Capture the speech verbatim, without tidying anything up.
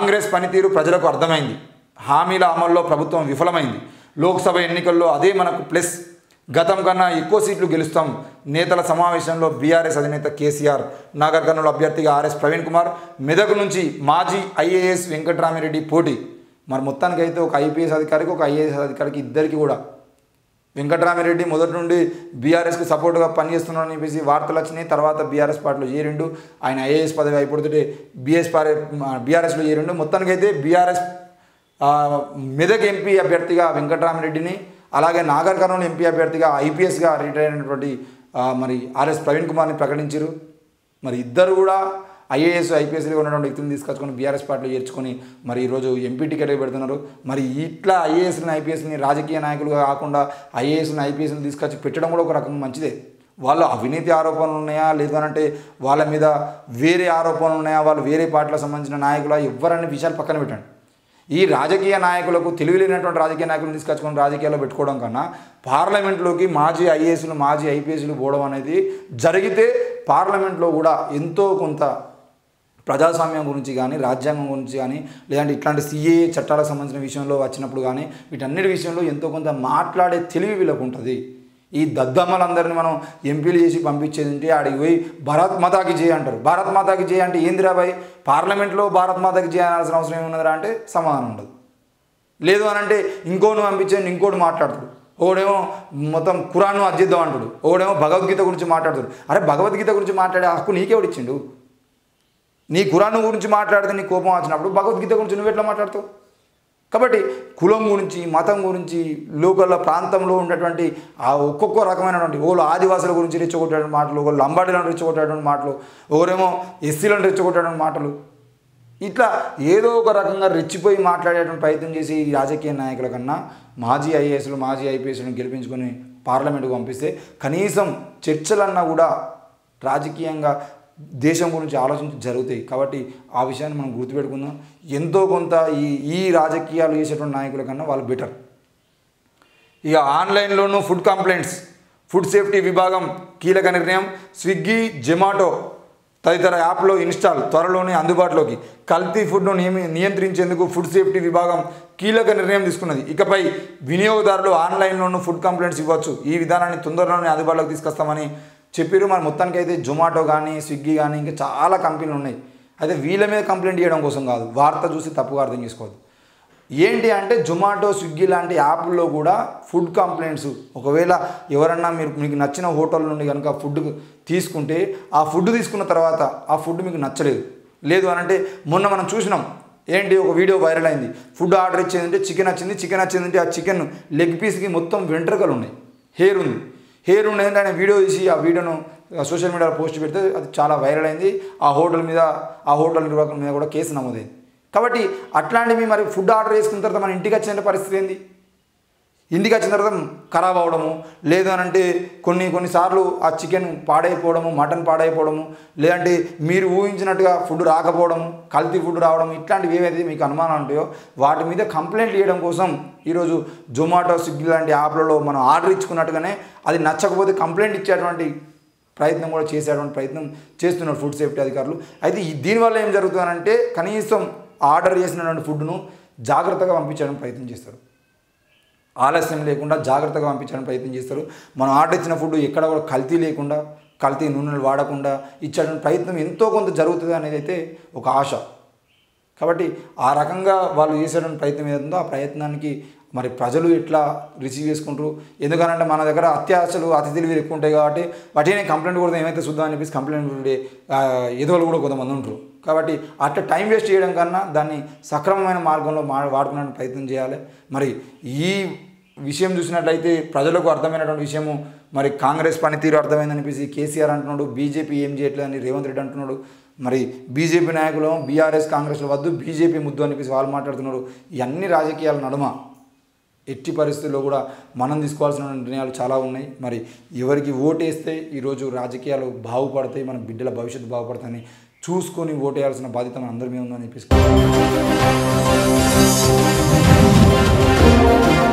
కాంగ్రెస్ పనితీరు ప్రజలకు అర్థమైంది. హామీల అమల్లో ప్రభుత్వం విఫలమైంది. లోక్సభ ఎన్నికల్లో అదే మనకు ప్లస్. గతం కన్నా ఎక్కువ సీట్లు గెలుస్తాం. నేతల సమావేశంలో బీఆర్ఎస్ అధినేత కేసీఆర్. నాగర్ కర్నూలు అభ్యర్థిగా ఆర్ఎస్ ప్రవీణ్ కుమార్. మెదక్ నుంచి మాజీ ఐఏఎస్ వెంకట్రామిరెడ్డి పోటీ. మరి మొత్తానికి అయితే ఒక ఐపీఎస్ అధికారికి ఒక ఐఏఎస్ అధికారికి ఇద్దరికి కూడా వెంకట్రామిరెడ్డి మొదటి నుండి బీఆర్ఎస్కి సపోర్ట్గా పనిచేస్తున్నాడని చెప్పేసి వార్తలు వచ్చినాయి. తర్వాత బీఆర్ఎస్ పార్టీలో చేరిండు. ఆయన ఐఏఎస్ పదవి అయిపోతుంటే బీఎస్ పార్టీ బీఆర్ఎస్లో చేరిండు. మొత్తానికి అయితే బీఆర్ఎస్ మెదక్ ఎంపీ అభ్యర్థిగా వెంకట్రామిరెడ్డిని, అలాగే నాగర్ కర్నూలు ఎంపీ అభ్యర్థిగా ఐపీఎస్గా రిటైర్ అయినటువంటి మరి ఆర్ఎస్ ప్రవీణ్ కుమార్ని ప్రకటించారు. మరి ఇద్దరు కూడా ఐఏఎస్ ఐపీఎస్గా ఉన్నటువంటి వ్యక్తులను తీసుకొచ్చుకొని బీఆర్ఎస్ పార్టీలో చేర్చుకొని మరి ఈరోజు ఎంపీ టికెట్ పెడుతున్నారు. మరి ఇట్లా ఐఏఎస్ని ఐపీఎస్ని రాజకీయ నాయకులుగా కాకుండా ఐఏఎస్ని ఐపీఎస్ని తీసుకొచ్చి పెట్టడం కూడా ఒక రకం మంచిదే. వాళ్ళు అవినీతి ఆరోపణలు ఉన్నాయా లేదనంటే వాళ్ళ మీద వేరే ఆరోపణలు ఉన్నాయా, వాళ్ళు వేరే పార్టీలకు సంబంధించిన నాయకుల ఎవరన్ని విషయాలు పక్కన పెట్టండి. ఈ రాజకీయ నాయకులకు తెలివిలేనటువంటి రాజకీయ నాయకులను తీసుకొచ్చుకొని రాజకీయాల్లో పెట్టుకోవడం కన్నా పార్లమెంట్లోకి మాజీ ఐఏఎస్లు మాజీ ఐపీఎస్లు పోవడం అనేది జరిగితే పార్లమెంట్లో కూడా ఎంతో కొంత ప్రజాస్వామ్యం గురించి కానీ రాజ్యాంగం గురించి కానీ లేదంటే ఇట్లాంటి సిఏఏ చట్టాలకు సంబంధించిన విషయంలో వచ్చినప్పుడు కానీ వీటన్నిటి విషయంలో ఎంతో కొంత మాట్లాడే తెలివి వీళ్ళకు ఉంటుంది. ఈ దద్దమ్మలందరినీ మనం ఎంపీలు చేసి పంపించేది ఉంటే ఆడికి పోయి భారత్ మాతాకి జయ అంటారు. భారత్ మాతాకి జయ అంటే ఏందిరా బాయ్, పార్లమెంట్లో భారత్ మాతాకి జయ అనాల్సిన అవసరం ఏమున్నదిరా అంటే సమాధానం ఉండదు. లేదు అని అంటే ఇంకోను పంపించేది ఇంకోటి మాట్లాడతాడు. ఒకడేమో మొత్తం ఖురాన్ను అధ్యర్థం అంటాడు, ఒకడేమో భగవద్గీత గురించి మాట్లాడతాడు. అరే భగవద్గీత గురించి మాట్లాడే హక్కు నీకెవడిచ్చిండు? నీ ఖురాన్ గురించి మాట్లాడితే నీ కోపం వచ్చినప్పుడు భగవద్గీత గురించి నువ్వు ఎట్లా మాట్లాడతావు? కాబట్టి కులం గురించి మతం గురించి లోకల్ ప్రాంతంలో ఉన్నటువంటి ఆ ఒక్కొక్క రకమైనటువంటి ఒకళ్ళు ఆదివాసుల గురించి రెచ్చగొట్టేటువంటి మాటలు, ఒకళ్ళు లంబాడీలను రెచ్చగొట్టేటువంటి మాటలు, ఒకరేమో ఎస్సీలను రెచ్చగొట్టేటువంటి మాటలు, ఇట్లా ఏదో ఒక రకంగా రెచ్చిపోయి మాట్లాడేటువంటి ప్రయత్నం చేసి ఈ రాజకీయ నాయకుల కన్నా మాజీ ఐఏఎస్లు మాజీ ఐపీఎస్లను గెలిపించుకొని పార్లమెంటుకు పంపిస్తే కనీసం చర్చలన్నా కూడా రాజకీయంగా దేశం గురించి ఆలోచించి జరుగుతాయి. కాబట్టి ఆ విషయాన్ని మనం గుర్తుపెట్టుకుందాం. ఎంతో కొంత ఈ ఈ రాజకీయాలు చేసేటువంటి నాయకుల కన్నా వాళ్ళు బెటర్. ఇక ఆన్లైన్లోనూ ఫుడ్ కంప్లైంట్స్, ఫుడ్ సేఫ్టీ విభాగం కీలక నిర్ణయం. స్విగ్గీ జొమాటో తదితర యాప్లో ఇన్స్టాల్ త్వరలోనే అందుబాటులోకి. కల్తీ ఫుడ్ను నియమి నియంత్రించేందుకు ఫుడ్ సేఫ్టీ విభాగం కీలక నిర్ణయం తీసుకున్నది. ఇకపై వినియోగదారులు ఆన్లైన్లోనూ ఫుడ్ కంప్లైంట్స్ ఇవ్వచ్చు. ఈ విధానాన్ని తొందరలోనే అందుబాటులోకి తీసుకొస్తామని చెప్పారు. మరి మొత్తానికి అయితే జొమాటో కానీ స్విగ్గీ కానీ ఇంకా చాలా కంపెనీలు ఉన్నాయి. అయితే వీళ్ళ మీద కంప్లైంట్ చేయడం కోసం కాదు, వార్త చూసి తప్పుగా అర్థం చేసుకోవద్దు. ఏంటి అంటే జొమాటో స్విగ్గీ లాంటి యాప్ల్లో కూడా ఫుడ్ కంప్లైంట్స్, ఒకవేళ ఎవరన్నా మీరు మీకు నచ్చిన హోటల్ నుండి కనుక ఫుడ్ తీసుకుంటే ఆ ఫుడ్ తీసుకున్న తర్వాత ఆ ఫుడ్ మీకు నచ్చలేదు లేదు అని అంటే, మొన్న మనం చూసినాం ఏంటి ఒక వీడియో వైరల్ అయింది. ఫుడ్ ఆర్డర్ ఇచ్చేదంటే చికెన్ వచ్చింది, చికెన్ వచ్చిందంటే ఆ చికెన్ లెగ్ పీస్కి మొత్తం వెంట్రుకలు ఉన్నాయి, హెయిర్ ఉంది. హెయిర్ ఉండేదంటే ఆయన వీడియో తీసి ఆ వీడియోను సోషల్ మీడియాలో పోస్ట్ పెడితే అది చాలా వైరల్ అయింది. ఆ హోటల్ మీద ఆ హోటల్ నిర్వాహకుల మీద కూడా కేసు నమోదైంది. కాబట్టి అట్లాంటివి మరి ఫుడ్ ఆర్డర్ చేసుకున్న తర్వాత మన ఇంటికి వచ్చిన పరిస్థితి ఏంది? ఇంటికి వచ్చిన తర్వాత ఖరాబ్ అవ్వడము, లేదు అని అంటే కొన్ని కొన్నిసార్లు ఆ చికెన్ పాడైపోవడము, మటన్ పాడైపోవడము, లేదంటే మీరు ఊహించినట్టుగా ఫుడ్ రాకపోవడము, కల్తీ ఫుడ్ రావడం, ఇట్లాంటివి ఏవైతే మీకు అనుమానం ఉంటాయో వాటి మీద కంప్లైంట్ చేయడం కోసం ఈరోజు జొమాటో స్విగ్గీ లాంటి యాప్లలో మనం ఆర్డర్ ఇచ్చుకున్నట్టుగానే అది నచ్చకపోతే కంప్లైంట్ ఇచ్చేటువంటి ప్రయత్నం కూడా చేసేటువంటి ప్రయత్నం చేస్తున్నారు ఫుడ్ సేఫ్టీ అధికారులు. అయితే దీనివల్ల ఏం జరుగుతుందంటే కనీసం ఆర్డర్ చేసినటువంటి ఫుడ్ను జాగ్రత్తగా పంపించడానికి ప్రయత్నం చేస్తారు, ఆలస్యం లేకుండా జాగ్రత్తగా పంపించడానికి ప్రయత్నం చేస్తారు. మనం ఆర్డర్ ఇచ్చిన ఫుడ్ ఎక్కడ కూడా కల్తీ లేకుండా, కల్తీ నూనెలు వాడకుండా ఇచ్చేటువంటి ప్రయత్నం ఎంతో కొంత జరుగుతుంది అనేది అయితే ఒక ఆశ. కాబట్టి ఆ రకంగా వాళ్ళు చేసేటువంటి ప్రయత్నం ఏదైతుందో ఆ ప్రయత్నానికి మరి ప్రజలు ఎట్లా రిసీవ్ చేసుకుంటారు? ఎందుకనంటే మన దగ్గర అత్యాశలు అతి తెలివిలు ఎక్కువ ఉంటాయి కాబట్టి వాటినే కంప్లైంట్ కూడా ఏమైతే చూద్దామని చెప్పేసి కంప్లైంట్ ఉండే ఎదువులు కూడా కొంతమంది ఉంటారు. కాబట్టి అట్లా టైం వేస్ట్ చేయడం కన్నా దాన్ని సక్రమమైన మార్గంలో మా వాడుకునే ప్రయత్నం చేయాలి. మరి ఈ విషయం చూసినట్లయితే ప్రజలకు అర్థమైనటువంటి విషయము మరి కాంగ్రెస్ పనితీరు అర్థమైందని చెప్పేసి కేసీఆర్ అంటున్నాడు, బీజేపీ ఏం చేయట్లేదని రేవంత్ రెడ్డి అంటున్నాడు. మరి బీజేపీ నాయకులు బీఆర్ఎస్ కాంగ్రెస్లో వద్దు బీజేపీ ముద్దు అని చెప్పేసి వాళ్ళు మాట్లాడుతున్నారు. ఈ అన్ని రాజకీయాల నడుమ ఎట్టి పరిస్థితుల్లో కూడా మనం తీసుకోవాల్సిన నిర్ణయాలు చాలా ఉన్నాయి. మరి ఎవరికి ఓటేస్తే ఈరోజు రాజకీయాలు బాగుపడతాయి, మన బిడ్డల భవిష్యత్తు బాగుపడతాయని చూసుకొని ఓటేయాల్సిన బాధ్యత మన అందరి మీద ఉందని చెప్పేసి